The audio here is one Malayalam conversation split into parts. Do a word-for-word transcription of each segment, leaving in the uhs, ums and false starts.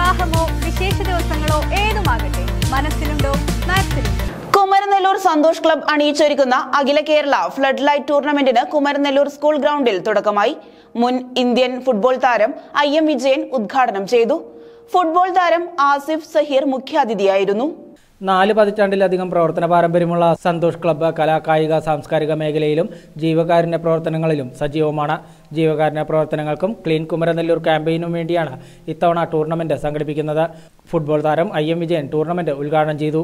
വിവാഹമോ വിശേഷ ദിവസങ്ങളോ ഏതുമാകട്ടെ, മനസ്സിലുണ്ടോ മാക്സിലുണ്ടോ. കുമരനെല്ലൂർ സന്തോഷ് ക്ലബ് അണിയിച്ചൊരുക്കുന്ന അഖില കേരള ഫ്ലഡ് ലൈറ്റ് ടൂർണമെന്റിന് കുമരനെല്ലൂർ സ്കൂൾ ഗ്രൗണ്ടിൽ തുടക്കമായി. മുൻ ഇന്ത്യൻ ഫുട്ബോൾ താരം ഐ എം വിജയൻ ഉദ്ഘാടനം ചെയ്തു. ഫുട്ബോൾ താരം ആസിഫ് സഹീർ മുഖ്യാതിഥിയായിരുന്നു. നാല് പതിറ്റാണ്ടിലധികം പ്രവർത്തന പാരമ്പര്യമുള്ള സന്തോഷ് ക്ലബ്ബ് കലാ കായിക സാംസ്കാരിക മേഖലയിലും ജീവകാരുണ്യ പ്രവർത്തനങ്ങളിലും സജീവമാണ്. ജീവകാരുണ്യ പ്രവർത്തനങ്ങൾക്കും ക്ലീൻ കുമരനെല്ലൂർ ക്യാമ്പയിനും വേണ്ടിയാണ് ഇത്തവണ ടൂർണമെന്റ് സംഘടിപ്പിക്കുന്നത്. ഫുട്ബോൾ താരം ഐ എം വിജയൻ ടൂർണമെന്റ് ഉദ്ഘാടനം ചെയ്തു.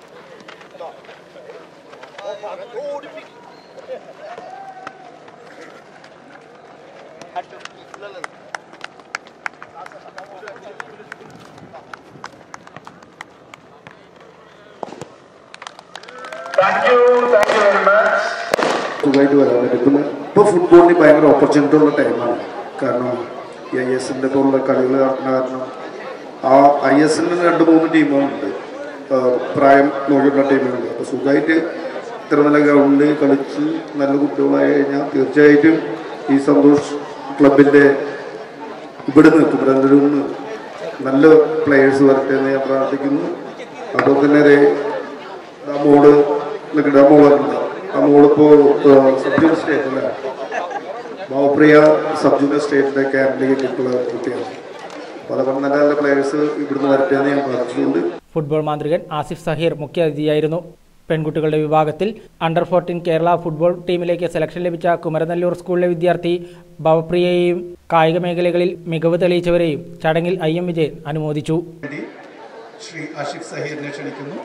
സുഖമായിട്ട് വരാൻ പറ്റും. ഇപ്പോൾ ഫുട്ബോളിന് ഭയങ്കര ഓപ്പർച്യൂണിറ്റി ഉള്ള ടൈമാണ്. കാരണം ഈ ഐ എസ് എല്ലിൻ്റെ പോലുള്ള കളികൾ നടക്കുന്ന കാരണം ആ ഐ എസ് എല്ലിന് രണ്ട് മൂന്ന് ടീമുകളുണ്ട്, പ്രായം നോക്കിയുള്ള ടീമുകളുണ്ട്. അപ്പോൾ സുഖമായിട്ട് ഇത്ര നല്ല ഗ്രൗണ്ടിൽ കളിച്ച് നല്ല കുട്ടികളായി കഴിഞ്ഞാൽ തീർച്ചയായിട്ടും ഈ സന്തോഷ് ക്ലബിൻ്റെ ഇവിടുന്ന് കുമരനെല്ലൂരിൽ നിന്ന് നല്ല പ്ലെയേഴ്സ് വരട്ടെ എന്ന് ഞാൻ പ്രാർത്ഥിക്കുന്നു. അതുപോലെ തന്നെ ആ മോള് നിൽക്കട്ടെ, ആ മോളുണ്ട്, ആ മോളിപ്പോൾ സബ് ജൂനിയർ സ്റ്റേറ്റിലെ ഭാവപ്രിയ സബ് ജൂനിയർ സ്റ്റേറ്റിൻ്റെ ക്യാമ്പിലേക്ക് കിട്ടുള്ള കുട്ടിയാണ്. അപ്പോൾ അതുകൊണ്ട് നല്ല നല്ല പ്ലെയേഴ്സ് ഇവിടുന്ന് വരട്ടെ എന്ന് ഞാൻ പ്രാർത്ഥിക്കുന്നുണ്ട്. ഫുട്ബോൾ മാന്ത്രികൻ ആസിഫ് സഹീർ മുഖ്യാതിഥിയായിരുന്നു. പെൺകുട്ടികളുടെ വിഭാഗത്തിൽ അണ്ടർ ഫോർട്ടീൻ കേരള ഫുട്ബോൾ ടീമിലേക്ക് സെലക്ഷൻ ലഭിച്ച കുമരനെല്ലൂർ സ്കൂളിലെ വിദ്യാർത്ഥി ഭവപ്രിയയെയും കായിക മേഖലകളിൽ മികവ് തെളിയിച്ചവരെയും ചടങ്ങിൽ ഐ എം വിജയൻ അനുമോദിച്ചു. ശ്രീ ആസിഫ് സഹീറിനെ ക്ഷണിക്കുന്നു.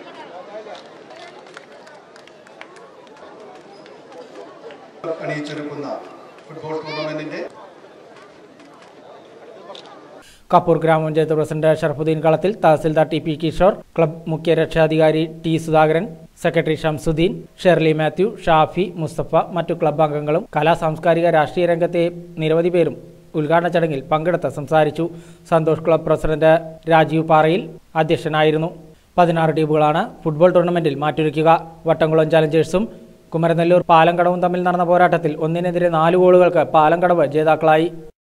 അണിയിച്ചൊരുക്കുന്ന ഫുട്ബോൾ ടൂർണമെന്റിന്റെ കപ്പൂർ ഗ്രാമപഞ്ചായത്ത് president Sharafuddin Kalathil, tahsildar T P Kishore, club മുഖ്യ രക്ഷാധികാരി T Sudhakaran, secretary Shamsuddin, Shirley Mathew, Shafi, Mustafa, മറ്റു ക്ലബ് അംഗങ്ങളും കലാ സാംസ്കാരിക രാഷ്ട്രീയ രംഗത്തെ നിരവധി പേരും ഉദ്ഘാടന ചടങ്ങിൽ പങ്കെടുത്ത് സംസാരിച്ചു. സന്തോഷ് ക്ലബ് പ്രസിഡന്റ് രാജീവ് പാറയിൽ അധ്യക്ഷനായിരുന്നു. പതിനാറ് ടീമുകളാണ് ഫുട്ബോൾ ടൂർണമെന്റിൽ മാറ്റൊരുക്കുക. വട്ടംകുളം ചാലഞ്ചേഴ്സും കുമരനെല്ലൂർ പാലംകടവും തമ്മിൽ നടന്ന പോരാട്ടത്തിൽ ഒന്നിനെതിരെ നാല് ഗോളുകൾക്ക് പാലംകടവ് ജേതാക്കളായി.